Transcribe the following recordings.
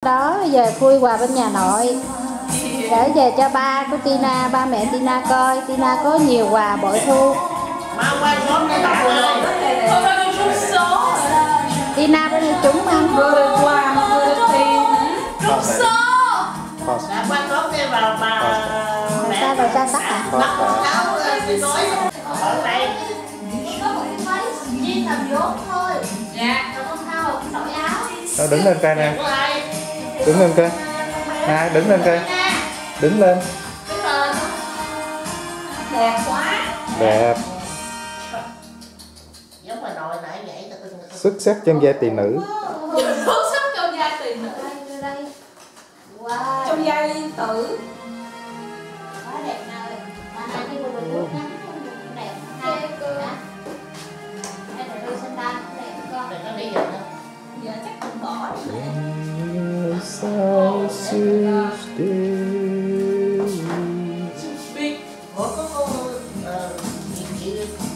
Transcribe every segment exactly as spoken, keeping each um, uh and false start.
Đó về khui quà bên nhà nội để về cho ba của Tina, ba mẹ Tina coi. Tina có nhiều quà bội thu. Tina bên đây trúng ăn vừa được quà mà vừa được tiền. Trúng số. Đã quan tốt đi vào bà. Sao rồi sao tắt à? Tắt áo thì nói. Ở đây. Có một cái váy jean làm vốn thôi. Dạ. Rồi con thao rồi đổi áo. Nó đứng lên coi nè. Đứng lên coi. Nè, đứng lên coi. Đứng lên. Đẹp quá. Đẹp. Xuất sắc trong vai tỷ nữ. Xuất sắc trong vai tỷ nữ. Wow. Trong vai liên tử. Quá đẹp nơi. Mà hai cái bộ đồ ngắn đẹp. Hai cơ. Đây là đôi sandal đẹp con. Để nó đi giờ nữa. Giờ chắc không bỏ nữa. Sao still Biết. Ủa có cô ờ chị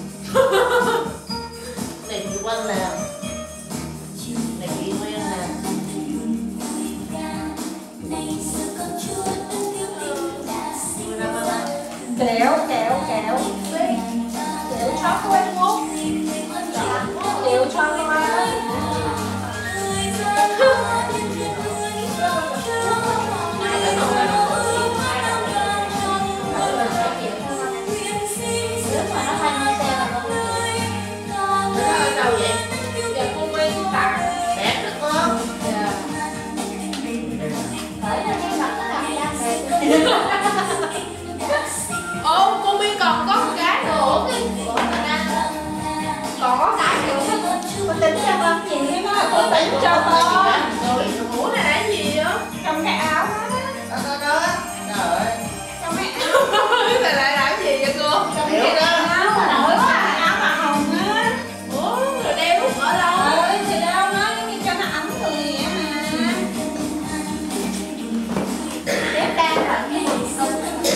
này chị Quân nè. Này chị Nguyên nè. Kẹo kẹo kẹo. Kẹo chocolate mousse. Kẹo chocolate. Ô, cô Miên còn có một cái nữa kìa. Còn có cái nữa. Cô tính cho con chị nó. Cô tính cho con. Ủa này là gì á? Trong cái áo đó. Đó đó đó. Trời ơi. Trong cái áo. Này lại là cái gì vậy cô? Trong cái áo mà nổi quá. Áo mà hồng á. Ủa, rồi đeo lúc ở đâu? Ơi, thì đâu nó cho nó ấm người vậy mà. Đẹp đang thật cái gì không?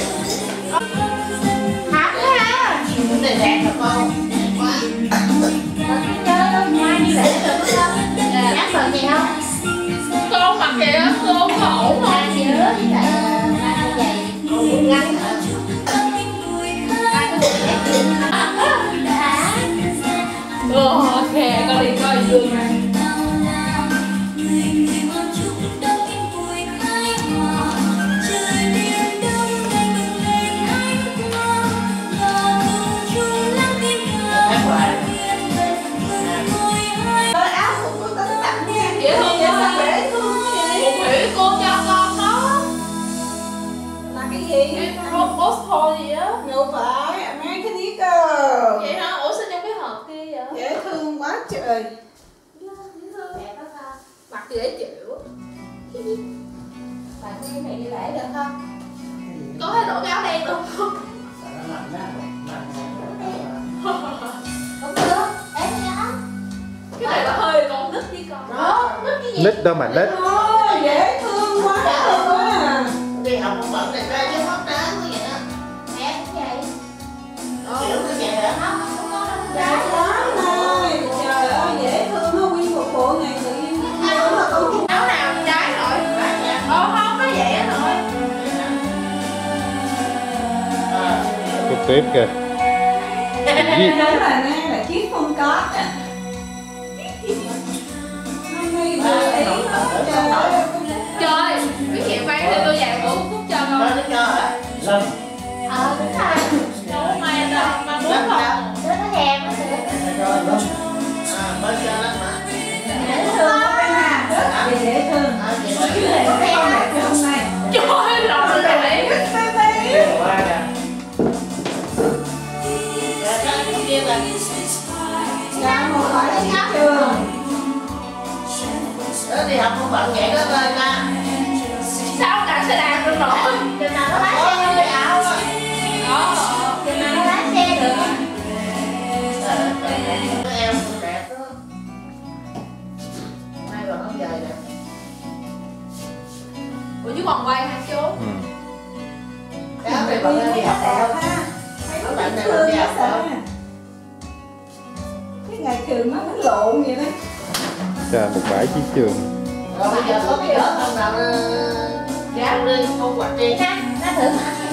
Hả ha? Cái này đẹp hả con? Quá. Rồi cái chơi đâu ngoài đi lễ rồi đúng không? Nhắc sợ gì không? Con mặc kìa, cô có ổn không? Hai dứa với lại hai giày. Cũng ngắn hả? Ờ, ok, con đi coi Dương này. Dễ thương quá. Dễ thương gì? Một hiểu cô cho con đó. Là cái gì? Cái robot thôi gì á. Đâu phải, American Eagle. Vậy hả? Ủa sao trong cái hộp kia vậy? Dễ thương quá trời. Dễ thương. Đẹp đó con. Mặc dễ chịu. Bạn cái này đi lễ được không? Có thể đổi cái áo đen được không? Không được, em nhá. Cái này là hơi con nít đi con. Đó, nít cái gì? Nít đâu mà nít. Ôi, dễ thương quá à. Đi học con bận này ra chứ mất đá quá vậy đó. Mẹ cũng vậy. Kiểu như vậy hả? Không, không có đâu. Dạ lắm thôi. Trời ơi, dễ thương nó nguyên một bộ này tự nhiên. Áo nào trái rồi? Ờ không, nó vậy rồi. Cục tiếp kìa. Đó là nghe là chiếc không có. Trời, cái hiệu bán thì tôi dạy của Phúc cho con. Nó cho hả? Lâm. Ờ, đúng rồi. Đâu mà đâu mà muốn không? Đứa nó thèm nó được. Rồi Lâm. À, mới cho Lâm hả? Dễ thương quá mà. Rất là dễ thương. À, vậy Có chứ hề có con đẹp hôm nay. Trời ơi, rồi rồi. Qua nè. Rồi ra cái kia là Dạ, một hỏi đến trường. đó đi học con bận vậy đó thôi ta. Sao cả xe đạp được rồi? Chừng nào nó lái xe không được ảo. Đó. Chừng nào nó lái xe được. Cái eo cũng đẹp đó. Mai còn không dài nè. Ủa chứ còn quay hả chú? Ừ. Cái áo này bận đi học Đẹp đâu. ha. Áo bận này bận đi học đâu. Cái ngày trường nó nó lộn vậy đó. Chà, một bãi chiến trường. Rồi bây giờ có cái đỡ không nào ăn đi, con quạt đi ha. Nó thử hả?